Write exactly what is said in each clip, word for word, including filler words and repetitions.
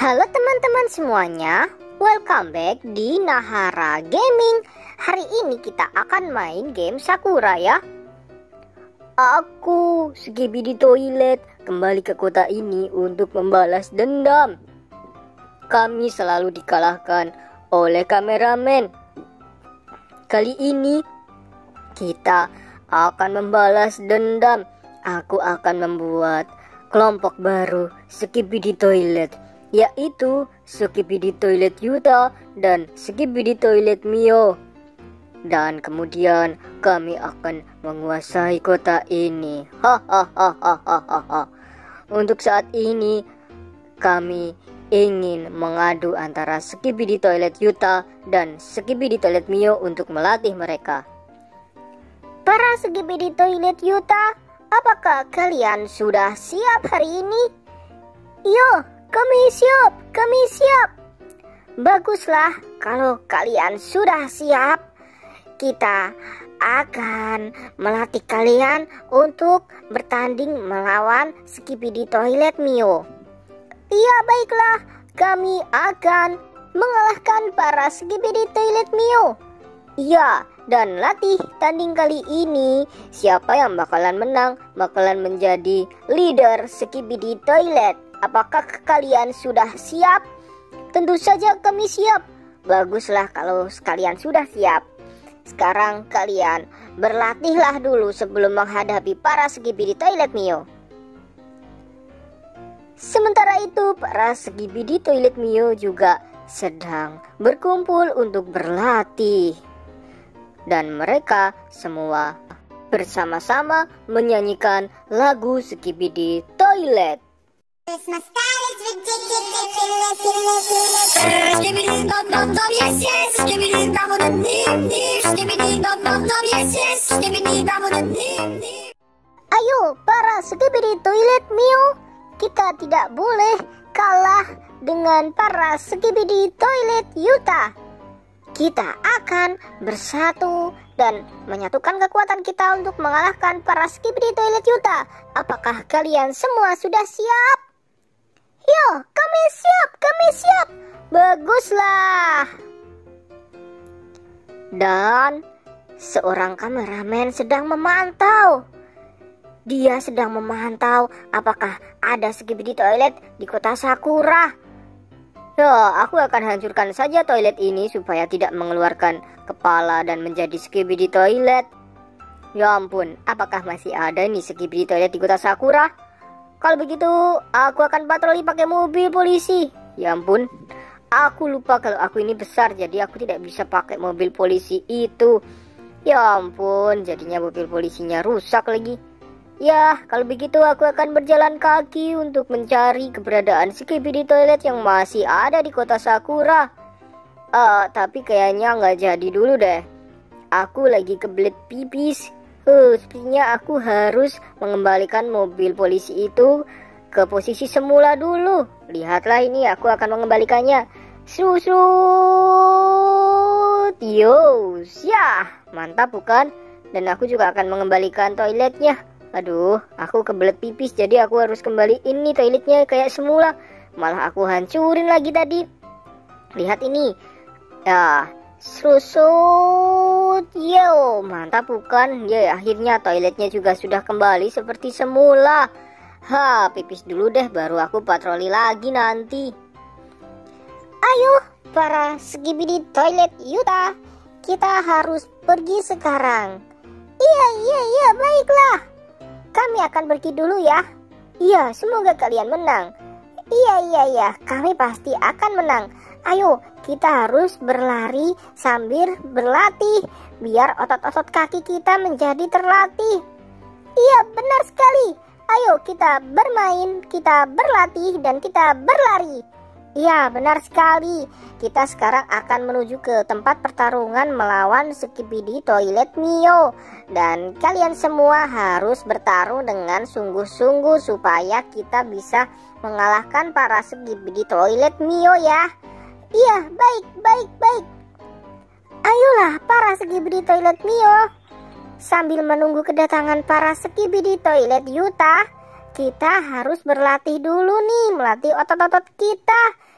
Halo teman-teman semuanya, welcome back di Nahara Gaming. Hari ini kita akan main game Sakura ya. Aku, Skibidi Toilet, kembali ke kota ini untuk membalas dendam. Kami selalu dikalahkan oleh kameramen. Kali ini kita akan membalas dendam. Aku akan membuat kelompok baru Skibidi Toilet, yaitu Skibidi Toilet Yuta dan Skibidi Toilet Mio. Dan kemudian kami akan menguasai kota ini. Hahaha. Untuk saat ini kami ingin mengadu antara Skibidi Toilet Yuta dan Skibidi Toilet Mio untuk melatih mereka. Para Skibidi Toilet Yuta, apakah kalian sudah siap hari ini? Yo, kami siap, kami siap. Baguslah kalau kalian sudah siap. Kita akan melatih kalian untuk bertanding melawan Skibidi Toilet Mio. Iya, baiklah, kami akan mengalahkan para Skibidi Toilet Mio. Iya, dan latih tanding kali ini, siapa yang bakalan menang bakalan menjadi leader Skibidi Toilet. Apakah kalian sudah siap? Tentu saja kami siap. Baguslah kalau kalian sudah siap. Sekarang kalian berlatihlah dulu sebelum menghadapi para Skibidi Toilet Mio. Sementara itu para Skibidi Toilet Mio juga sedang berkumpul untuk berlatih. Dan mereka semua bersama-sama menyanyikan lagu Skibidi Toilet. Ayo para Skibidi Toilet Mio, kita tidak boleh kalah dengan para Skibidi Toilet Yuta. Kita akan bersatu dan menyatukan kekuatan kita untuk mengalahkan para Skibidi Toilet Yuta. Apakah kalian semua sudah siap? Yo, kami siap, kami siap. Baguslah. Dan seorang kameramen sedang memantau. Dia sedang memantau apakah ada Skibidi Toilet di kota Sakura. Ya, aku akan hancurkan saja toilet ini supaya tidak mengeluarkan kepala dan menjadi Skibidi Toilet. Ya ampun, apakah masih ada nih Skibidi Toilet di kota Sakura? Kalau begitu, aku akan patroli pakai mobil polisi. Ya ampun, aku lupa kalau aku ini besar, jadi aku tidak bisa pakai mobil polisi itu. Ya ampun, jadinya mobil polisinya rusak lagi. Ya, kalau begitu aku akan berjalan kaki untuk mencari keberadaan Skibidi Toilet yang masih ada di kota Sakura. Uh, tapi kayaknya nggak jadi dulu deh. Aku lagi kebelet pipis. Uh, sepertinya aku harus mengembalikan mobil polisi itu ke posisi semula dulu. Lihatlah ini, aku akan mengembalikannya. Susut. Yo, ya, mantap bukan? Dan aku juga akan mengembalikan toiletnya. Aduh, aku kebelet pipis, jadi aku harus kembali ini toiletnya kayak semula. Malah aku hancurin lagi tadi. Lihat ini. Ya, susut. Yo, mantap bukan? Ya, akhirnya toiletnya juga sudah kembali seperti semula. Ha, pipis dulu deh, baru aku patroli lagi nanti. Ayo, para Skibidi Toilet Yuta, kita harus pergi sekarang. Iya, iya, iya, baiklah. Kami akan pergi dulu ya. Iya, semoga kalian menang. Iya, iya, iya, kami pasti akan menang. Ayo, kita harus berlari sambil berlatih, biar otot-otot kaki kita menjadi terlatih. Iya, benar sekali. Ayo kita bermain, kita berlatih, dan kita berlari. Iya, benar sekali. Kita sekarang akan menuju ke tempat pertarungan melawan Skibidi Toilet Mio. Dan kalian semua harus bertarung dengan sungguh-sungguh supaya kita bisa mengalahkan para Skibidi Toilet Mio ya. Iya, baik, baik, baik. Ayolah para Skibidi Toilet Mio. Sambil menunggu kedatangan para Skibidi Toilet Yuta, kita harus berlatih dulu nih, melatih otot-otot kita.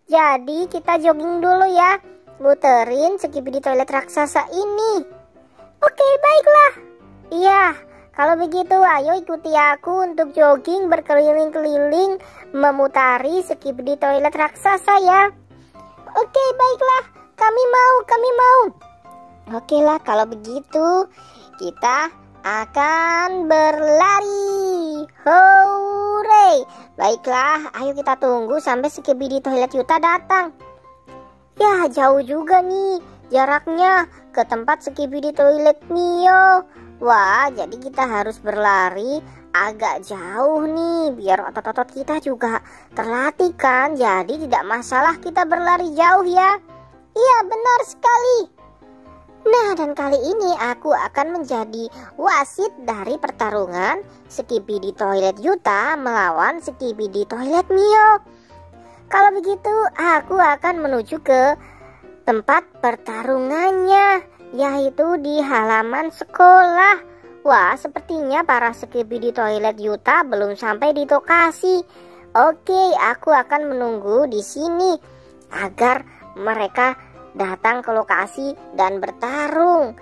Jadi kita jogging dulu ya, muterin Skibidi toilet raksasa ini. Oke, baiklah. Iya, kalau begitu ayo ikuti aku untuk jogging berkeliling-keliling memutari Skibidi toilet raksasa ya. Oke, baiklah. Kami mau, kami mau. Oke lah, kalau begitu kita akan berlari. Hore! Baiklah, ayo kita tunggu sampai Skibidi toilet Yuta datang. Ya, jauh juga nih jaraknya ke tempat Skibidi toilet Mio. Wah, jadi kita harus berlari agak jauh nih, biar otot-otot kita juga terlatih kan. Jadi tidak masalah kita berlari jauh ya. Iya, benar sekali. Nah, dan kali ini aku akan menjadi wasit dari pertarungan Skibidi toilet Yuta melawan Skibidi toilet Mio. Kalau begitu, aku akan menuju ke tempat pertarungannya, yaitu di halaman sekolah. Wah, sepertinya para Skibidi toilet Yuta belum sampai di lokasi. Oke, aku akan menunggu di sini agar mereka datang ke lokasi dan bertarung.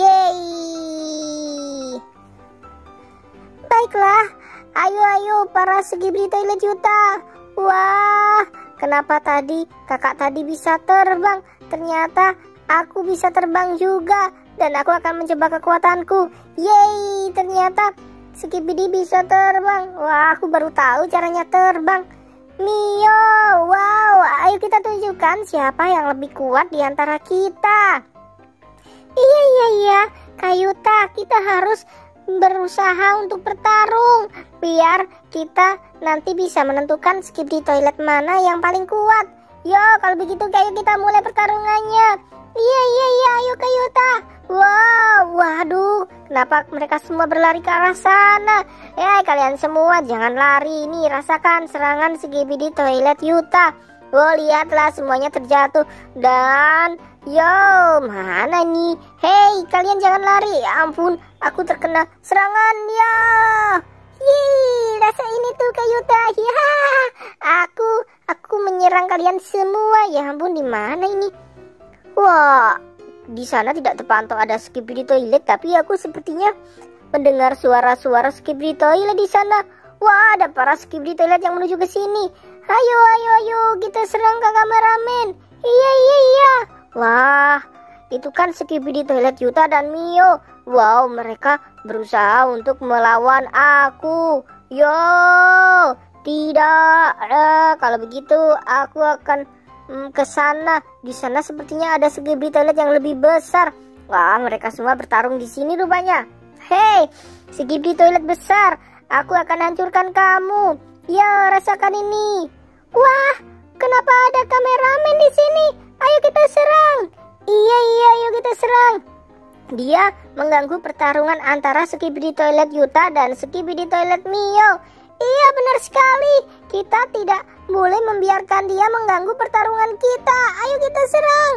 Yeay! Baiklah, ayo-ayo para Skibidi toilet Yuta. Wah, kenapa tadi kakak tadi bisa terbang? Ternyata aku bisa terbang juga, dan aku akan mencoba kekuatanku. Yeay, ternyata Skibidi bisa terbang. Wah, aku baru tahu caranya terbang. Mio, wow, ayo kita tunjukkan siapa yang lebih kuat di antara kita. Iya, iya, iya, Kak Yuta, kita harus berusaha untuk bertarung biar kita nanti bisa menentukan Skibidi toilet mana yang paling kuat. Yo, kalau begitu kayak kita mulai pertarungannya. Iya, iya, iya, ayo Kak Yuta. Wow, waduh, kenapa mereka semua berlari ke arah sana? Eh, kalian semua jangan lari, ini rasakan serangan Skibidi toilet Yuta. Oh, lihatlah semuanya terjatuh. Dan, yo, mana nih? Hei, kalian jangan lari. Ya ampun, aku terkena serangan ya. Yee, rasa ini tuh Kak Yuta. Ya, aku, aku menyerang kalian semua. Ya ampun, di mana ini? Wah, di sana tidak terpantau ada Skibidi toilet, tapi aku sepertinya mendengar suara-suara Skibidi toilet di sana. Wah, ada para Skibidi toilet yang menuju ke sini. Ayo, ayo, ayo, kita serang Kak Kameramen. Iya, iya, iya. Wah, itu kan Skibidi toilet Yuta dan Mio. Wow, mereka berusaha untuk melawan aku. Yo, tidak. Eh, kalau begitu aku akan Hmm, ke sana. Di sana sepertinya ada Skibidi toilet yang lebih besar. Wah, mereka semua bertarung di sini rupanya. Hei, Skibidi toilet besar, aku akan hancurkan kamu. Ya, rasakan ini. Wah, kenapa ada kameramen di sini? Ayo kita serang. Iya, iya, ayo kita serang. Dia mengganggu pertarungan antara Skibidi toilet Yuta dan Skibidi toilet Mio. Iya, benar sekali. Kita tidak boleh membiarkan dia mengganggu pertarungan kita. Ayo kita serang.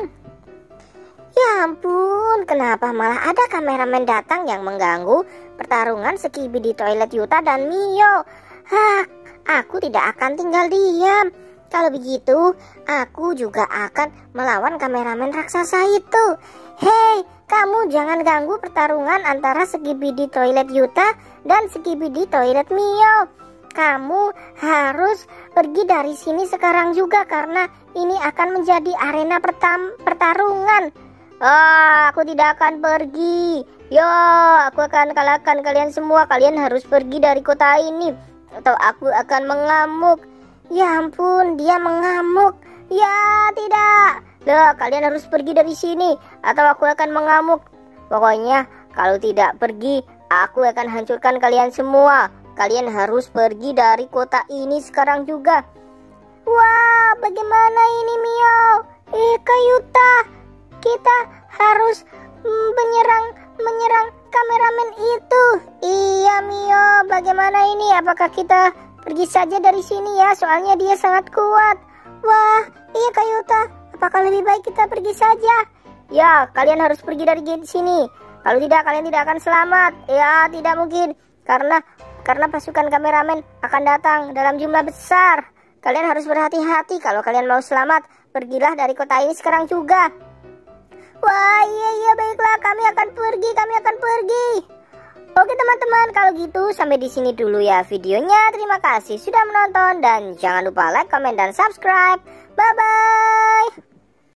Ya ampun, kenapa malah ada kameramen datang yang mengganggu pertarungan Skibidi toilet Yuta dan Mio? Hah, aku tidak akan tinggal diam. Kalau begitu, aku juga akan melawan kameramen raksasa itu. Hei, kamu jangan ganggu pertarungan antara Skibidi toilet Yuta dan Skibidi toilet Mio. Kamu harus pergi dari sini sekarang juga, karena ini akan menjadi arena pertam pertarungan. Ah, aku tidak akan pergi. Yo, aku akan kalahkan kalian semua. Kalian harus pergi dari kota ini, atau aku akan mengamuk. Ya ampun, dia mengamuk. Ya, tidak. Loh, kalian harus pergi dari sini, atau aku akan mengamuk. Pokoknya, kalau tidak pergi, aku akan hancurkan kalian semua. Kalian harus pergi dari kota ini sekarang juga. Wah, bagaimana ini Mio? Eh, Kak Yuta, kita harus menyerang menyerang kameramen itu. Iya Mio, bagaimana ini? Apakah kita pergi saja dari sini ya? Soalnya dia sangat kuat. Wah, iya Kak Yuta, apakah lebih baik kita pergi saja? Ya, kalian harus pergi dari sini. Kalau tidak, kalian tidak akan selamat. Ya, tidak mungkin, karena Karena pasukan kameramen akan datang dalam jumlah besar. Kalian harus berhati-hati kalau kalian mau selamat. Pergilah dari kota ini sekarang juga. Wah, iya iya baiklah, kami akan pergi, kami akan pergi. Oke teman-teman, kalau gitu sampai di sini dulu ya videonya. Terima kasih sudah menonton dan jangan lupa like, comment dan subscribe. Bye bye.